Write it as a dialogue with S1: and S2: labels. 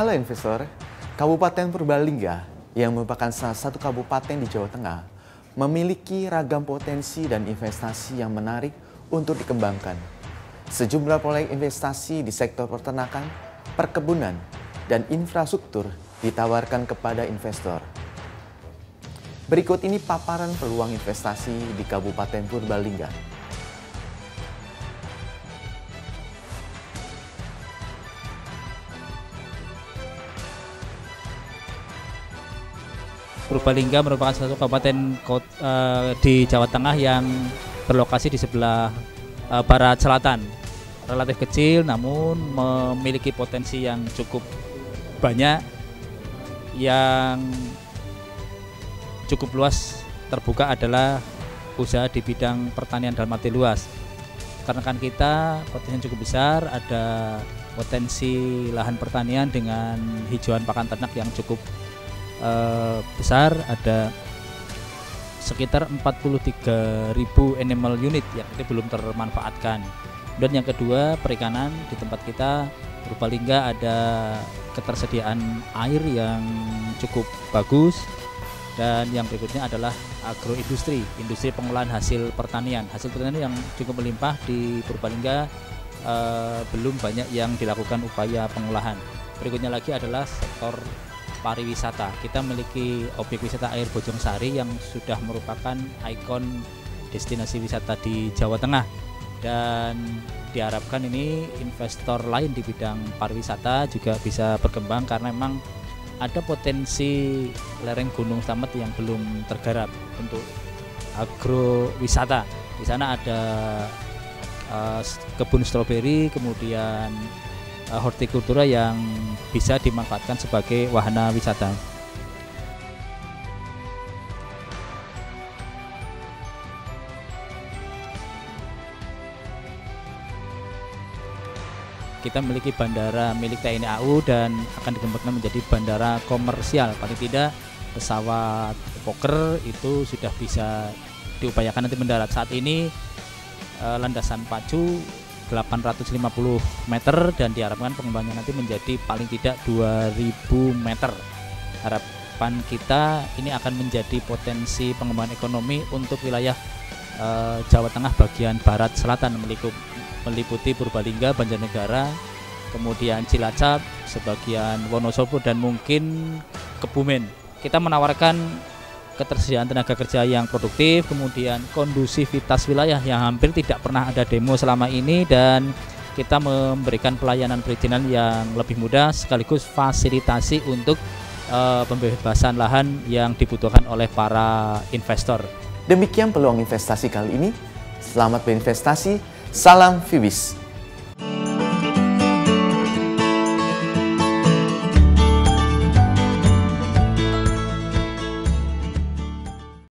S1: Halo investor, Kabupaten Purbalingga yang merupakan salah satu kabupaten di Jawa Tengah memiliki ragam potensi dan investasi yang menarik untuk dikembangkan. Sejumlah proyek investasi di sektor peternakan, perkebunan, dan infrastruktur ditawarkan kepada investor. Berikut ini paparan peluang investasi di Kabupaten Purbalingga.
S2: Purbalingga merupakan satu kabupaten di Jawa Tengah yang berlokasi di sebelah barat selatan. Relatif kecil namun memiliki potensi yang cukup banyak, yang cukup luas terbuka adalah usaha di bidang pertanian dalam arti luas. Karena kan kita potensi yang cukup besar, ada potensi lahan pertanian dengan hijauan pakan ternak yang cukup besar, ada sekitar 43.000 animal unit yang itu belum termanfaatkan. Dan yang kedua, perikanan. Di tempat kita Purbalingga ada ketersediaan air yang cukup bagus. Dan yang berikutnya adalah agroindustri, industri pengolahan hasil pertanian. Hasil pertanian yang cukup melimpah di Purbalingga, belum banyak yang dilakukan upaya pengolahan. Berikutnya lagi adalah sektor pariwisata. Kita memiliki objek wisata air Bojongsari yang sudah merupakan ikon destinasi wisata di Jawa Tengah, dan diharapkan ini investor lain di bidang pariwisata juga bisa berkembang karena memang ada potensi lereng Gunung Slamet yang belum tergarap untuk agrowisata. Di sana ada kebun stroberi, kemudian hortikultura yang bisa dimanfaatkan sebagai wahana wisata. Kita memiliki bandara milik TNI AU dan akan dikembangkan menjadi bandara komersial. Paling tidak pesawat Fokker itu sudah bisa diupayakan nanti mendarat. Saat ini landasan pacu 850 meter dan diharapkan pengembangannya nanti menjadi paling tidak 2000 meter. Harapan kita ini akan menjadi potensi pengembangan ekonomi untuk wilayah Jawa Tengah bagian barat selatan, meliputi Purbalingga, Banjarnegara, kemudian Cilacap, sebagian Wonosobo, dan mungkin Kebumen. Kita menawarkan ketersediaan tenaga kerja yang produktif, kemudian kondusivitas wilayah yang hampir tidak pernah ada demo selama ini, dan kita memberikan pelayanan perizinan yang lebih mudah sekaligus fasilitasi untuk pembebasan lahan yang dibutuhkan oleh para investor.
S1: Demikian peluang investasi kali ini. Selamat berinvestasi. Salam Fibis.